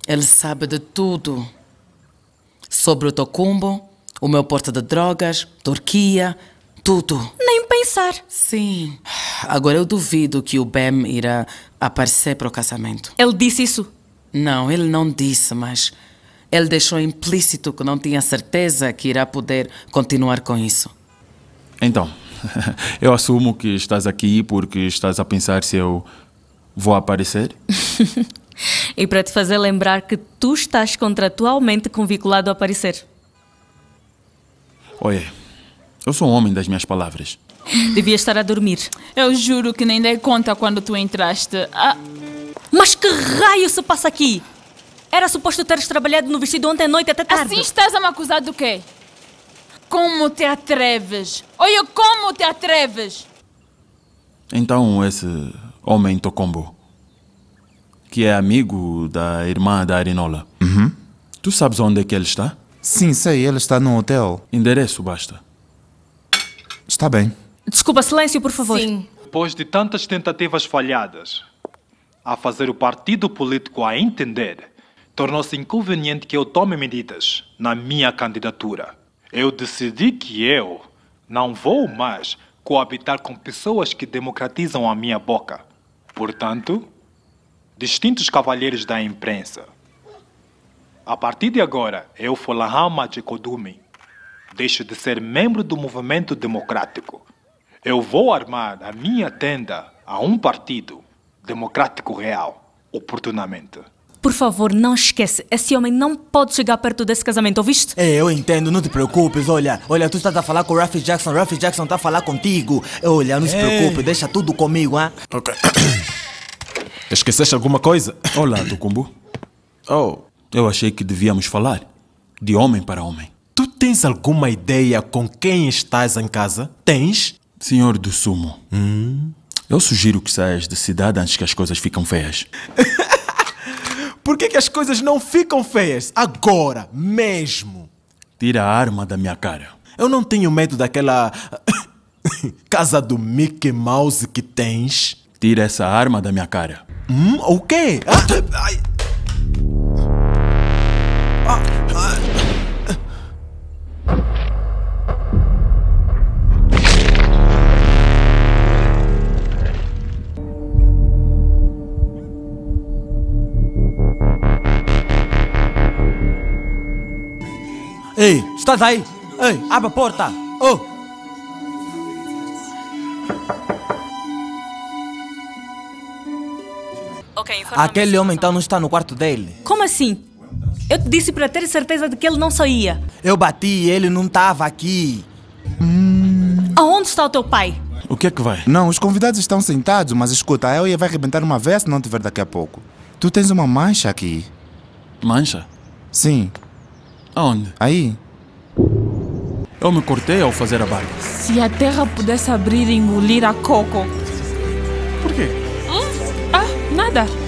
Ele sabe de tudo. Sobre o Tokumbo, o meu porto de drogas, Turquia, tudo. Nem pensar. Sim. Agora eu duvido que o Bem irá aparecer para o casamento. Ele disse isso? Não, ele não disse, mas ele deixou implícito que não tinha certeza que irá poder continuar com isso. Então, eu assumo que estás aqui porque estás a pensar se eu vou aparecer? E para te fazer lembrar que tu estás contratualmente convinculado a aparecer. Olha, eu sou um homem das minhas palavras. Devia estar a dormir. Eu juro que nem dei conta quando tu entraste. Mas que raio se passa aqui? Era suposto teres trabalhado no vestido ontem à noite até tarde. Assim estás a me acusar do quê? Como te atreves? Olha como te atreves! Então esse homem Tokumbo, que é amigo da irmã da Arinola, tu sabes onde é que ele está? Sim, sei, ele está no hotel. Endereço, basta. Está bem. Desculpa, silêncio, por favor. Sim. Depois de tantas tentativas falhadas, a fazer o partido político a entender, tornou-se inconveniente que eu tome medidas na minha candidatura. Eu decidi que eu não vou mais coabitar com pessoas que democratizam a minha boca. Portanto, distintos cavalheiros da imprensa, a partir de agora, eu, Folahama Jekodumi, deixo de ser membro do movimento democrático. Eu vou armar a minha tenda a um partido democrático real, oportunamente. Por favor, não esquece. Esse homem não pode chegar perto desse casamento, ouviste? Eu entendo, não te preocupes. Olha, tu estás a falar com o Ruffy Jackson está a falar contigo. Olha, não se preocupe, deixa tudo comigo, hein? Ok. Esqueceste alguma coisa? Olá, Tokumbo. Oh, eu achei que devíamos falar de homem para homem. Tu tens alguma ideia com quem estás em casa? Tens? Senhor do Sumo, eu sugiro que saias da cidade antes que as coisas ficam feias. Por que as coisas não ficam feias? Agora, mesmo. Tira a arma da minha cara. Eu não tenho medo daquela casa do Mickey Mouse que tens. Tira essa arma da minha cara. O quê? Ai. Ei, estás aí? Ei, abre a porta. Oh! Aquele homem então não está no quarto dele. Como assim? Eu te disse para ter certeza de que ele não saía. Eu bati e ele não estava aqui. Aonde está o teu pai? O que é que vai? Não, os convidados estão sentados, mas escuta, a Euia vai arrebentar uma vez se não tiver daqui a pouco. Tu tens uma mancha aqui. Mancha? Sim. Aonde? Aí. Eu me cortei ao fazer a barba. Se a terra pudesse abrir e engolir a Coco. Por quê? Nada.